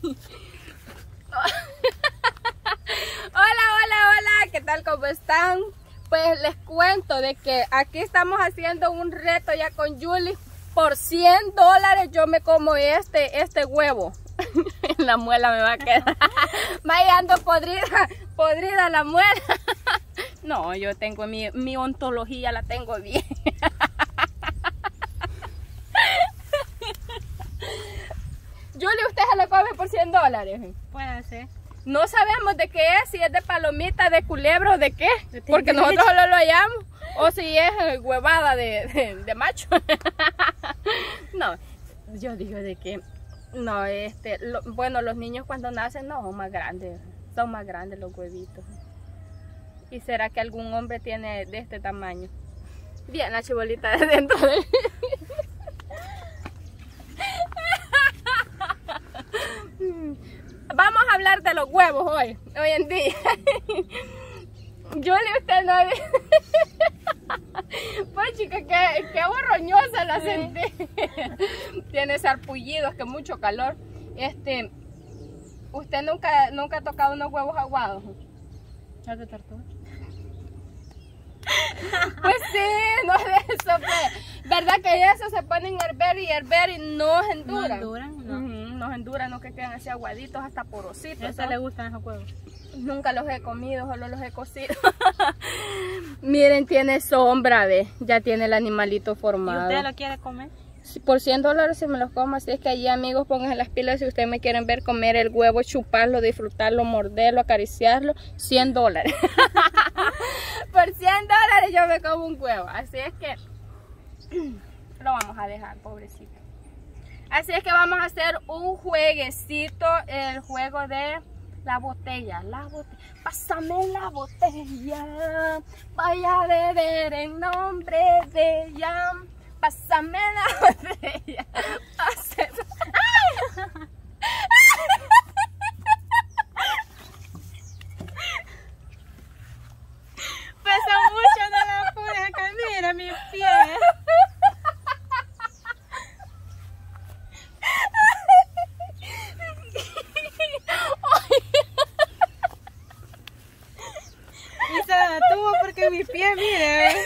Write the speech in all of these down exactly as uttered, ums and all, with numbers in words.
Hola, hola, hola, ¿qué tal? ¿Cómo están? Pues les cuento de que aquí estamos haciendo un reto ya con Julie. Por cien dólares yo me como este, este huevo. En la muela me va a quedar. Vaya, ando podrida, podrida la muela. No, yo tengo mi, mi ontología, la tengo bien. Julie, ¿usted se lo come por cien dólares? Puede ser. No sabemos de qué es, si es de palomita, de culebro, de qué, porque nosotros solo lo hallamos, o si es huevada de, de, de macho. No, yo digo de que, no, este, lo, bueno, los niños cuando nacen no son más grandes, son más grandes los huevitos. ¿Y será que algún hombre tiene de este tamaño? Bien, la chibolita de dentro de él. Vamos a hablar de los huevos hoy, hoy en día. Julie, usted no... Pues chica, qué, qué borroñosa la sentí. Tiene sarpullidos, que mucho calor. Este, ¿usted nunca, nunca ha tocado unos huevos aguados? ¿Ya te tortuga? Pues sí, no es de eso, pues. ¿Verdad que eso se ponen a hervir y hervir y no se enduran? No enduran, no. Uh-huh, no se enduran, no que quedan así aguaditos, hasta porositos. ¿A esa le gustan esos huevos? Nunca los he comido, solo los he cocido. Miren, tiene sombra, ve. Ya tiene el animalito formado. ¿Y usted lo quiere comer? Por cien dólares si me los como, así es que allí, amigos, pónganse las pilas si ustedes me quieren ver comer el huevo, chuparlo, disfrutarlo, morderlo, acariciarlo. cien dólares. Por cien dólares yo me como un huevo, así es que lo vamos a dejar, pobrecito. Así es que vamos a hacer un jueguecito, el juego de la botella, la botella. Pásame la botella, vaya a beber en nombre de ella. Pásame la botella. Pásame. Pesa mucho, no la pude acá, mira mi pie. Y se detuvo porque mi pie, mire.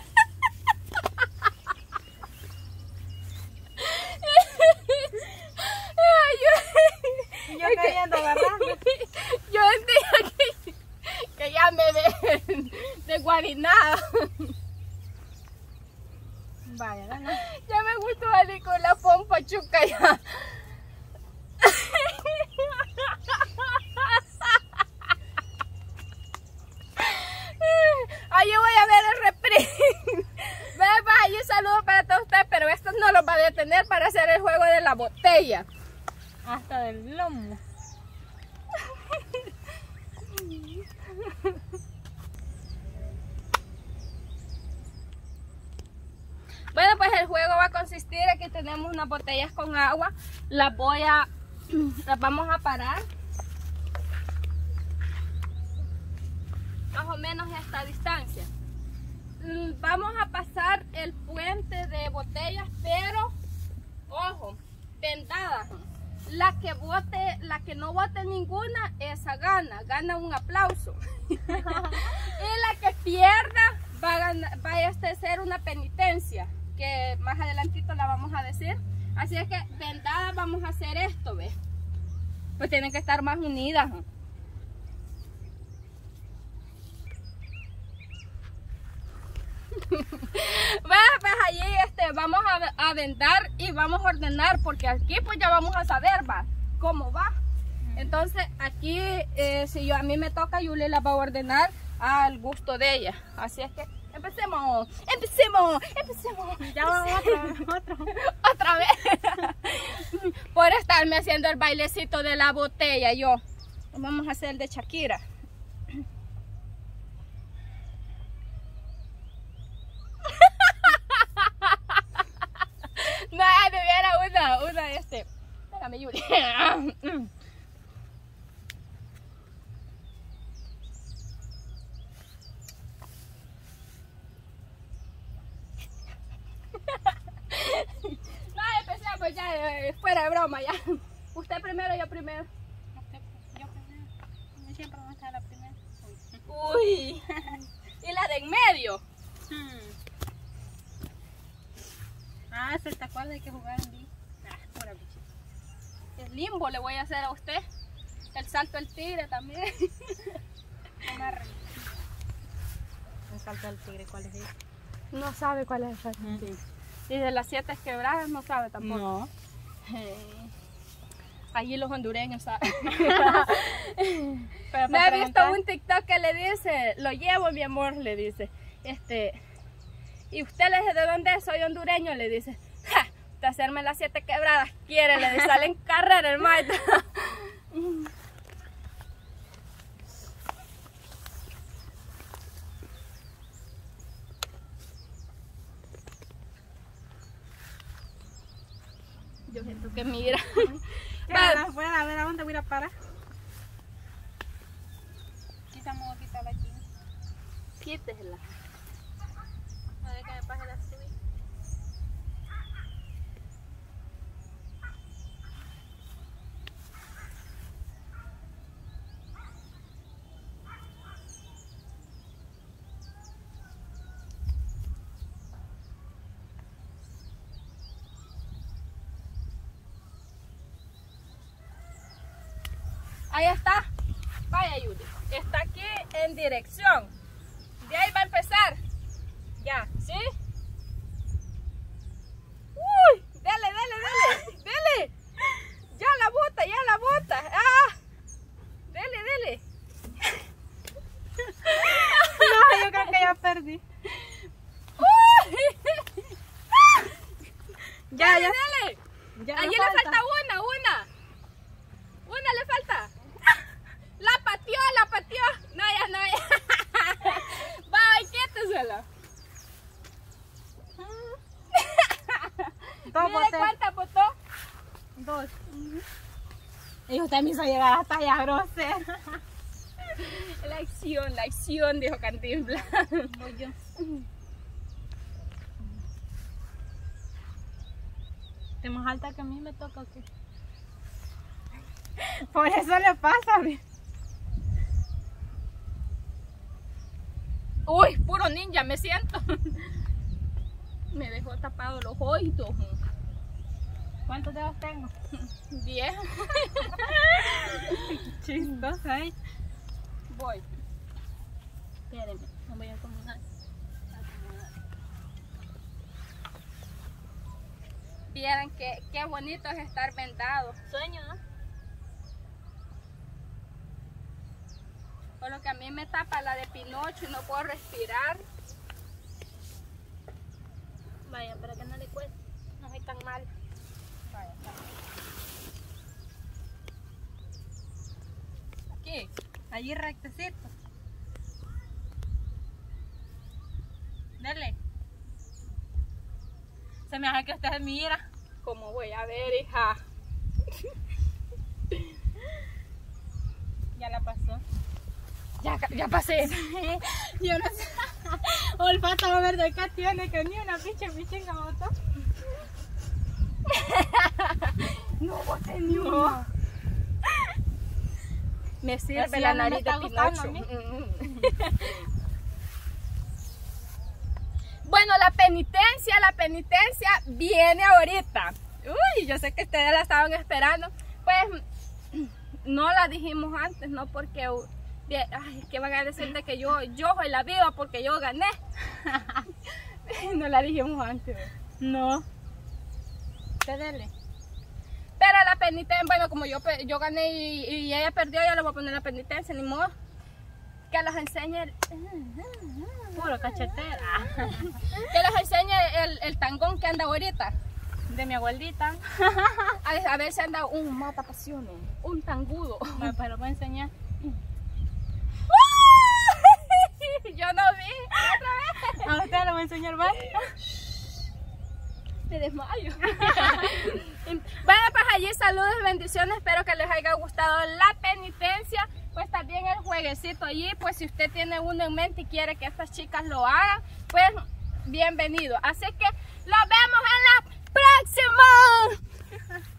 Yo queriendo agarrarlo. Yo decía que, que ya me de, de guarinada. Vaya, gana. Ya me gustó salir con la pompa chuca ya. Ahí voy a ver el reprise. Vaya, un saludo para todos ustedes, pero esto no los va a detener para hacer el juego de la botella. Hasta del lomo. Bueno, pues el juego va a consistir en que tenemos unas botellas con agua. Las voy a... las vamos a parar. Más o menos a esta distancia. Vamos a pasar el puente de botellas, pero, ojo, vendadas. La que bote, la que no bote ninguna, esa gana, gana un aplauso. Y la que pierda va a, ganar, va a este ser una penitencia, que más adelantito la vamos a decir. Así es que vendadas vamos a hacer esto, ¿ves? Pues tienen que estar más unidas. Bueno, pues allí este, vamos a, a vendar y vamos a ordenar, porque aquí pues ya vamos a saber, va, cómo va. Entonces aquí, eh, si yo a mí me toca, Julie la va a ordenar al gusto de ella. Así es que empecemos, empecemos, empecemos. Ya va otro, otro. Otra vez. Por estarme haciendo el bailecito de la botella, yo. Vamos a hacer el de Shakira. No, tuviera una, una de este. Espérame, Julie. No, empecemos ya, eh, fuera de broma ya. ¿Usted primero, yo primero? Usted, yo primero. Yo siempre voy a estar la primera. Uy. ¿Y la de en medio? Hmm. Ah, ¿se te acuerda de que jugar en limbo? Ah, pura bicha. El limbo le voy a hacer a usted. El salto del tigre también. Amarre. El salto del tigre, ¿cuál es ese? No sabe cuál es el salto del tigre. Y de las siete quebradas no sabe tampoco. No. Eh, allí los hondureños saben. Pero Me ha visto preguntar... un TikTok que le dice, lo llevo mi amor, le dice. Este, y usted le dice, ¿de dónde es? Soy hondureño, le dice. Ja, de hacerme las siete quebradas, quiere, le dice, sale en carrera el maestro. Yo siento que mira. Ya, fuera, a ver a dónde voy a ir a parar. Quitamos a quitarla aquí. Quítesela. A ver que me pase la suya. Ahí está. Vaya, Judy. Está aquí en dirección. De ahí va a empezar. Ya, ¿sí? Uy, dale, dale, dale. Dale. Ya la bota, ya la bota. Ah. Dale, dale. No, yo creo que ya perdí. Uy. Ya, Dale, ya. dale. Ya Allí me le falta una, una. Una le falta. La pateó, la pateó. No, ya no, ya. Va, quítesela. Dos Mire botes. cuántas botó. Dos. Y usted me hizo llegar hasta allá, grosera. La acción, la acción, dijo Cantinflas. Voy yo. ¿Te más alta que a mí me toca o qué? Por eso le pasa a mí. Uy, puro ninja, me siento. Me dejó tapado los oídos. ¿Cuántos dedos tengo? Diez. Chistosa, ¿eh? Voy. Espérenme, no voy a acomodar. Vieran que qué bonito es estar vendado. Sueño, ¿no? Por lo que a mí me tapa la de Pinocho y no puedo respirar. Vaya, para que no le cueste. No soy tan mal. Vaya, vaya. Aquí. Allí rectecito. Dale. Se me hace que usted mira. ¿Cómo voy a ver, hija? Ya la pasó. Ya, ya pasé. Yo no sé. Olfato a ver de acá tiene que ni una pinche pichinga botó. No boté ni uno. Me sirve Así la ya no me nariz de está gustando Pinocho. a mí. Mm. Bueno, la penitencia, la penitencia viene ahorita. Uy, yo sé que ustedes la estaban esperando. Pues no la dijimos antes, ¿no? Porque ay, es que van a decir de que yo, yo soy la viva porque yo gané. No la dijimos antes. No. Usted dele. Pero la penitencia, bueno, como yo, yo gané y, y ella perdió, ya le voy a poner la penitencia, ni modo. Que los enseñe el... Puro cachetera. Que les enseñe el, el tangón que anda ahorita. De mi abuelita. A, a ver si anda un mata pasiones, un tangudo. Me lo voy a enseñar. Yo no vi, otra vez. A usted le voy a enseñar más. Me desmayo. Bueno, pues allí saludos y bendiciones. Espero que les haya gustado la penitencia. Pues también el jueguecito allí. Pues si usted tiene uno en mente y quiere que estas chicas lo hagan, pues bienvenido. Así que nos vemos en la próxima.